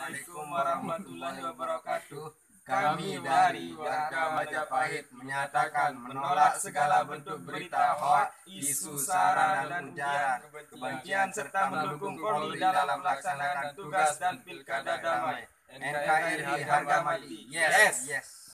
Assalamualaikum warahmatullahi wabarakatuh. Kami dari warga Majapahit menyatakan menolak segala bentuk berita hoaks, isu sara dan ujaran kebencian serta mendukung Polri dalam melaksanakan tugas dan pilkada damai. NKRI harga mati. Yes.